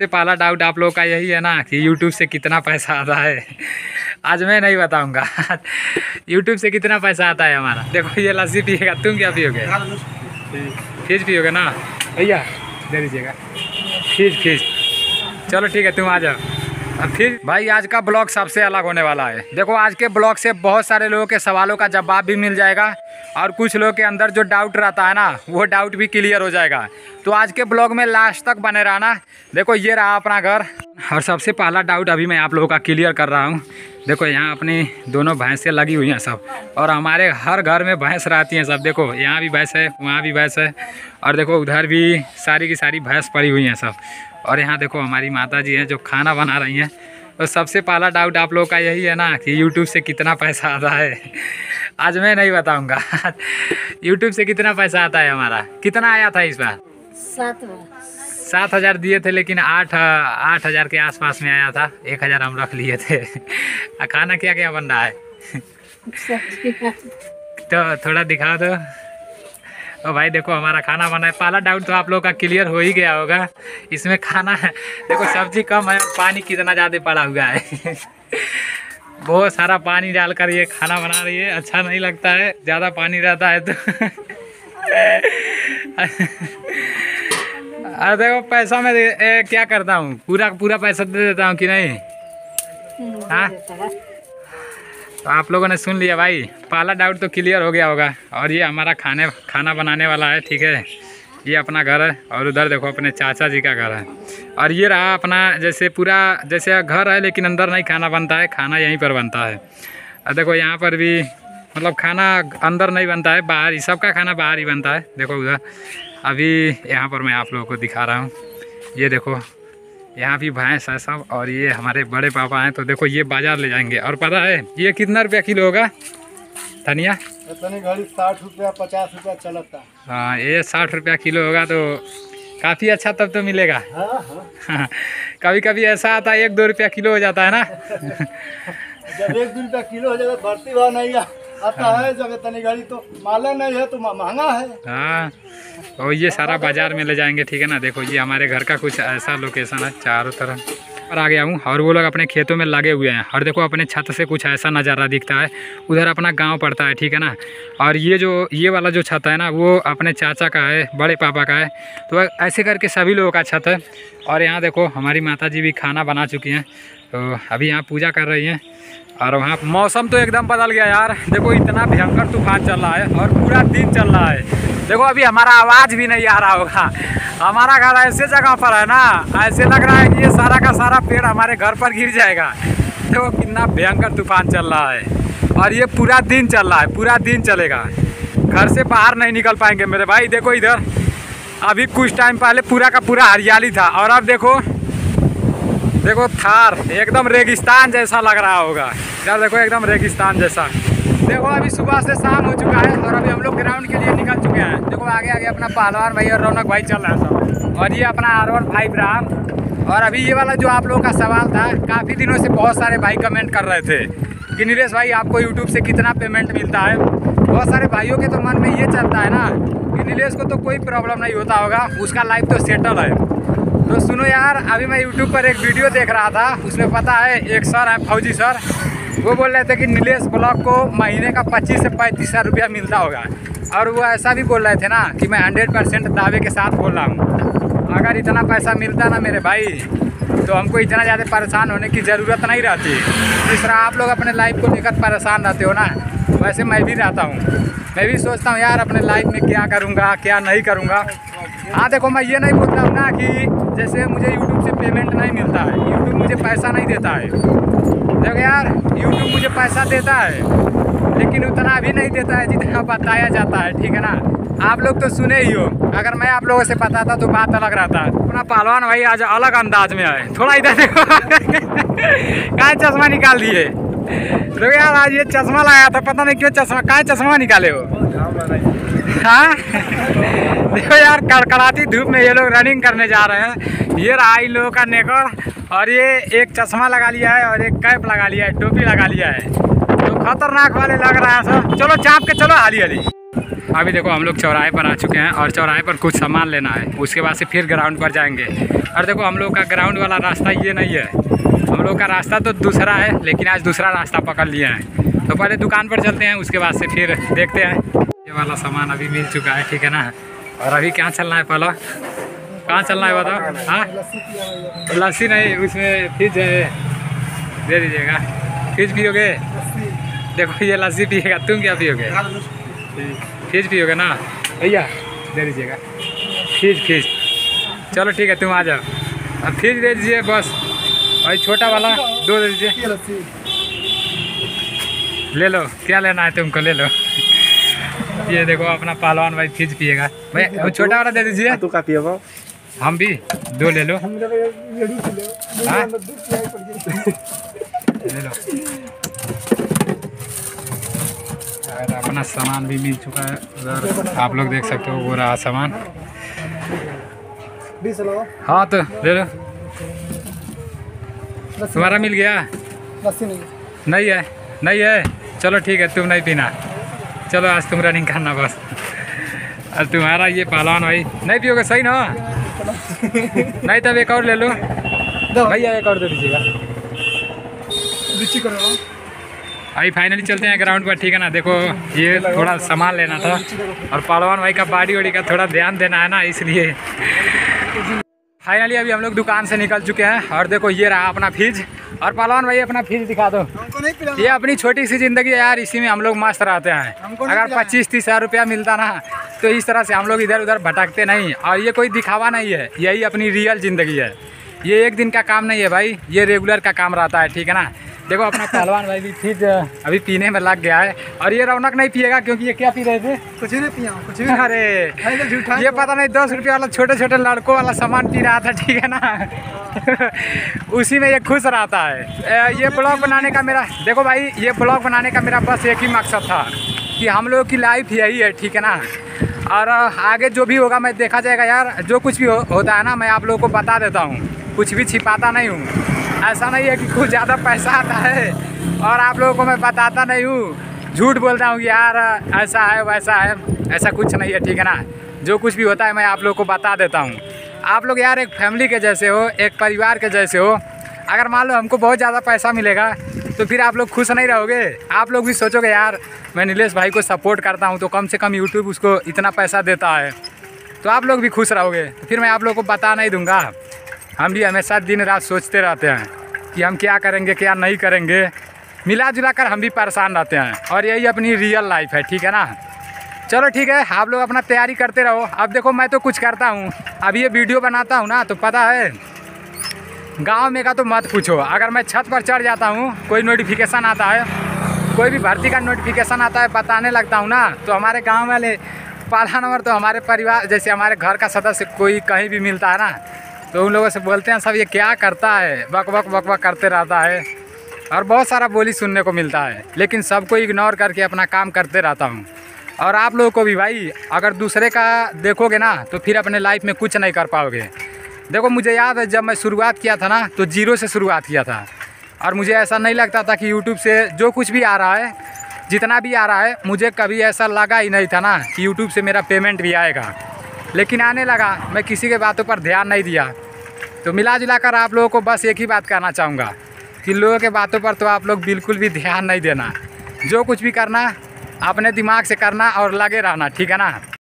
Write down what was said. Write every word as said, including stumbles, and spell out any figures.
सबसे पहला डाउट आप लोगों का यही है ना कि यूट्यूब से कितना पैसा आता है। आज मैं नहीं बताऊंगा यूट्यूब से कितना पैसा आता है हमारा। देखो ये लस्सी पिएगा, तुम क्या पियोगे? फिज पियोगे ना भैया, दे दीजिएगा फिज फिज। चलो ठीक है, तुम आ जाओ। अब फिर भाई आज का ब्लॉग सबसे अलग होने वाला है। देखो आज के ब्लॉग से बहुत सारे लोगों के सवालों का जवाब भी मिल जाएगा और कुछ लोगों के अंदर जो डाउट रहता है ना वो डाउट भी क्लियर हो जाएगा। तो आज के ब्लॉग में लास्ट तक बने रहना। देखो ये रहा अपना घर और सबसे पहला डाउट अभी मैं आप लोगों का क्लियर कर रहा हूँ। देखो यहाँ अपनी दोनों भैंसें लगी हुई हैं सब, और हमारे हर घर में भैंस रहती हैं सब। देखो यहाँ भी भैंस है, वहाँ भी भैंस है, और देखो उधर भी सारी की सारी भैंस पड़ी हुई हैं सब। और यहाँ देखो हमारी माता जी हैं जो खाना बना रही हैं। तो सबसे पहला डाउट आप लोगों का यही है ना कि यूट्यूब से कितना पैसा आता है। आज मैं नहीं बताऊंगा यूट्यूब से कितना पैसा आता है हमारा। कितना आया था इस बार? सात सात हज़ार दिए थे, लेकिन आठ आठ हज़ार के आसपास में आया था। एक हज़ार हम रख लिए थे। खाना क्या क्या बन रहा है तो थोड़ा दिखा दो। ओ भाई देखो हमारा खाना बना है। पहला डाउट तो आप लोगों का क्लियर हो ही गया होगा। इसमें खाना है, देखो सब्जी कम है, पानी कितना ज़्यादा पड़ा हुआ है बहुत सारा पानी डालकर ये खाना बना रही है। अच्छा नहीं लगता है, ज़्यादा पानी रहता है तो अरे देखो पैसा मैं ए, क्या करता हूँ, पूरा पूरा पैसा दे देता हूँ कि नहीं? हाँ तो आप लोगों ने सुन लिया भाई, पहला डाउट तो क्लियर हो गया होगा। और ये हमारा खाने खाना बनाने वाला है, ठीक है। ये अपना घर है और उधर देखो अपने चाचा जी का घर है। और ये रहा अपना जैसे पूरा जैसे घर है, लेकिन अंदर नहीं खाना बनता है, खाना यहीं पर बनता है। और देखो यहाँ पर भी मतलब खाना अंदर नहीं बनता है, बाहर ही, सबका खाना बाहर ही बनता है। देखो उधर अभी यहाँ पर मैं आप लोगों को दिखा रहा हूँ। ये देखो यहाँ भी भैंस है सब, और ये हमारे बड़े पापा हैं। तो देखो ये बाज़ार ले जाएंगे। और पता है ये कितना रुपया किलो होगा धनिया? घड़ी साठ रुपया पचास रुपया चलता। हाँ ये साठ रुपया किलो होगा तो काफ़ी अच्छा तब तो मिलेगा। हाँ हाँ कभी कभी ऐसा आता है एक दो रुपया किलो हो जाता है ना जब एक दो रुपया किलो हो जाता बढ़ती भाव नहीं आता है। जब तनी गाड़ी तो माले नहीं है तो महंगा है। हाँ और ये सारा बाजार में ले जाएंगे, ठीक है ना। देखो ये हमारे घर का कुछ ऐसा लोकेशन है चारों तरफ। और आ गया हूँ और वो लोग अपने खेतों में लगे हुए हैं। और देखो अपने छत से कुछ ऐसा नज़ारा दिखता है, उधर अपना गांव पड़ता है, ठीक है ना। और ये जो ये वाला जो छत है ना वो अपने चाचा का है, बड़े पापा का है। तो ऐसे करके सभी लोगों का छत है। और यहाँ देखो हमारी माता जी भी खाना बना चुकी हैं, तो अभी यहाँ पूजा कर रही हैं। और वहाँ मौसम तो एकदम बदल गया यार। देखो इतना भयंकर तूफान चल रहा है और पूरा दिन चल रहा है। देखो अभी हमारा आवाज़ भी नहीं आ रहा होगा। हमारा घर ऐसे जगह पर है ना, ऐसे लग रहा है कि ये सारा का सारा पेड़ हमारे घर पर गिर जाएगा। देखो कितना भयंकर तूफान चल रहा है और ये पूरा दिन चल रहा है, पूरा दिन चलेगा। घर से बाहर नहीं निकल पाएंगे मेरे भाई। देखो इधर अभी कुछ टाइम पहले पूरा का पूरा हरियाली था, और अब देखो देखो थार एकदम रेगिस्तान जैसा लग रहा होगा। यार देखो एकदम रेगिस्तान जैसा। देखो अभी सुबह से शाम हो चुका है और अभी हम लोग ग्राउंड के लिए निकल चुके हैं। देखो आगे आगे अपना पहलवान भाई और रौनक भाई चल रहा है सब, और ये अपना आर वन फाइव राम। और अभी ये वाला जो आप लोगों का सवाल था, काफ़ी दिनों से बहुत सारे भाई कमेंट कर रहे थे कि नीलेश भाई आपको यूट्यूब से कितना पेमेंट मिलता है। बहुत सारे भाइयों के तो मन में ये चलता है ना कि नीलेश को तो कोई प्रॉब्लम नहीं होता होगा, उसका लाइफ तो सेटल है। तो सुनो यार, अभी मैं यूट्यूब पर एक वीडियो देख रहा था, उसमें पता है एक सर है फौजी सर, वो बोल रहे थे कि नीलेश ब्लॉग को महीने का पच्चीस से पैंतीस हज़ार रुपया मिलता होगा। और वो ऐसा भी बोल रहे थे ना कि मैं हंड्रेड परसेंट दावे के साथ बोल रहा हूँ, अगर इतना पैसा मिलता ना मेरे भाई तो हमको इतना ज़्यादा परेशान होने की ज़रूरत नहीं रहती। जिस तरह आप लोग अपने लाइफ को लेकर परेशान रहते हो ना, वैसे मैं भी रहता हूँ। मैं भी सोचता हूँ यार अपने लाइफ में क्या करूँगा क्या नहीं करूँगा। हाँ देखो मैं ये नहीं बोलता हूँ ना कि जैसे मुझे यूट्यूब से पेमेंट नहीं मिलता है, यूट्यूब मुझे पैसा नहीं देता है। देखो यार यूट्यूब मुझे पैसा देता है, लेकिन उतना भी नहीं देता है जितना बताया जाता है, ठीक है ना। आप लोग तो सुने ही हो, अगर मैं आप लोगों से बताता तो बात अलग रहता। अपना पहलवान भाई आज अलग अंदाज में आए। थोड़ा इधर देखो कहाँ चश्मा निकाल दिए। देखो यार आज ये चश्मा लगाया था, पता नहीं क्यों चश्मा, कहाँ चश्मा निकाले हो? हाँ देखो यार कड़कड़ाती धूप में ये लोग रनिंग करने जा रहे हैं। ये रहा इन लोगों का नेकर, और ये एक चश्मा लगा लिया है और एक कैप लगा लिया है, टोपी लगा लिया है, तो खतरनाक वाले लग रहा है सब। चलो चाप के चलो हाली हाली। अभी देखो हम लोग चौराहे पर आ चुके हैं और चौराहे पर कुछ सामान लेना है, उसके बाद से फिर ग्राउंड पर जाएंगे। और देखो हम लोग का ग्राउंड वाला रास्ता ये नहीं है, हम लोग का रास्ता तो दूसरा है, लेकिन आज दूसरा रास्ता पकड़ लिए हैं। तो पहले दुकान पर चलते हैं, उसके बाद से फिर देखते हैं। ये वाला सामान अभी मिल चुका है, ठीक है ना। और अभी क्या चलना है, पहला कहाँ चलना है बताओ। हाँ लस्सी नहीं, उसमें फ्रिज है, दे दीजिएगा। फ्रिज पियोगे? देखो ये लस्सी पिएगा, तुम क्या पियोगे? फ्रिज पियोगे ना भैया, दे दीजिएगा फ्रिज फ्रिज। चलो ठीक है, तुम आ जाओ। अब फ्रिज दे दीजिए बस, और छोटा वाला दो दे दीजिए। ले लो, क्या लेना है तुमको, ले लो। ये देखो अपना पहलवान भाई फ्रिज पिएगा। भाई छोटा वाला दे दीजिए। तू का पिएगा? हम भी दो ले लो। हाँ? ले लो। और अपना सामान भी मिल चुका है उधर, आप लोग देख सकते हो वो रहा सामान। हाँ तो ले लो। तुम्हारा मिल गया? नहीं नहीं है, नहीं है। चलो ठीक है, तुम नहीं पीना। चलो आज तुम रनिंग करना बस। और तुम्हारा ये पहलवान भाई नहीं पियोगे, सही ना? नहीं तब एक और ले लो भैया, एक और दे दीजिएगा। अभी फाइनली चलते हैं ग्राउंड पर, ठीक है ना। देखो ये थोड़ा सामान लेना था और पहलवान भाई का बॉडी वॉडी का थोड़ा ध्यान देना है ना, इसलिए। फाइनली अभी हम लोग दुकान से निकल चुके हैं और देखो ये रहा अपना फ्रिज। और पहलवान भाई अपना फ्रिज दिखा दो। ये अपनी छोटी सी ज़िंदगी है यार, इसी में हम लोग मस्त रहते हैं। अगर पच्चीस तीस हज़ार रुपया मिलता ना तो इस तरह से हम लोग इधर उधर भटकते नहीं। और ये कोई दिखावा नहीं है, यही अपनी रियल ज़िंदगी है। ये एक दिन का काम नहीं है भाई, ये रेगुलर का काम रहता है, ठीक है ना। देखो अपना पहलवान भाई भी फ्रिज अभी पीने में लग गया है। और ये रौनक नहीं पिएगा, क्योंकि ये क्या पी रहे थे? कुछ नहीं पिया, कुछ भी। अरे ये पता नहीं दस रुपये वाला छोटे छोटे लड़कों वाला सामान पी रहा था, ठीक है ना। उसी में ये खुश रहता है। ये ब्लॉग बनाने का मेरा, देखो भाई ये ब्लॉग बनाने का मेरा बस एक ही मकसद था कि हम लोग की लाइफ यही है, ठीक है ना। और आगे जो भी होगा मैं देखा जाएगा यार, जो कुछ भी हो, होता है ना मैं आप लोगों को बता देता हूँ, कुछ भी छिपाता नहीं हूँ। ऐसा नहीं है कि कुछ ज़्यादा पैसा आता है और आप लोगों को मैं बताता नहीं हूँ, झूठ बोलता हूँ कि यार ऐसा है वैसा है, ऐसा कुछ नहीं है, ठीक है ना। जो कुछ भी होता है मैं आप लोगों को बता देता हूँ। आप लोग यार एक फैमिली के जैसे हो, एक परिवार के जैसे हो। अगर मान लो हमको बहुत ज़्यादा पैसा मिलेगा तो फिर आप लोग खुश नहीं रहोगे, आप लोग भी सोचोगे यार मैं नीलेश भाई को सपोर्ट करता हूँ तो कम से कम यूट्यूब उसको इतना पैसा देता है, तो आप लोग भी खुश रहोगे। तो फिर मैं आप लोग को बता नहीं दूँगा। हम भी हमेशा दिन रात सोचते रहते हैं कि हम क्या करेंगे क्या नहीं करेंगे, मिला जुला कर हम भी परेशान रहते हैं। और यही अपनी रियल लाइफ है, ठीक है ना। चलो ठीक है, आप लोग अपना तैयारी करते रहो। अब देखो मैं तो कुछ करता हूँ, अब ये वीडियो बनाता हूँ ना तो पता है गांव में का तो मत पूछो। अगर मैं छत पर चढ़ जाता हूँ, कोई नोटिफिकेशन आता है, कोई भी भर्ती का नोटिफिकेशन आता है, बताने लगता हूँ ना, तो हमारे गाँव वाले पहला नंबर तो हमारे परिवार जैसे हमारे घर का सदस्य कोई कहीं भी मिलता है ना तो उन लोगों से बोलते हैं सब ये क्या करता है, बक बक बक बक करते रहता है। और बहुत सारा बोली सुनने को मिलता है, लेकिन सबको इग्नोर करके अपना काम करते रहता हूँ। और आप लोगों को भी भाई अगर दूसरे का देखोगे ना तो फिर अपने लाइफ में कुछ नहीं कर पाओगे। देखो मुझे याद है जब मैं शुरुआत किया था ना तो जीरो से शुरुआत किया था, और मुझे ऐसा नहीं लगता था कि यूट्यूब से जो कुछ भी आ रहा है, जितना भी आ रहा है, मुझे कभी ऐसा लगा ही नहीं था ना कि यूट्यूब से मेरा पेमेंट भी आएगा। लेकिन आने लगा, मैं किसी के बातों पर ध्यान नहीं दिया। तो मिला जुला कर आप लोगों को बस एक ही बात कहना चाहूँगा कि लोगों के बातों पर तो आप लोग बिल्कुल भी ध्यान नहीं देना। जो कुछ भी करना अपने दिमाग से करना और लगे रहना, ठीक है ना।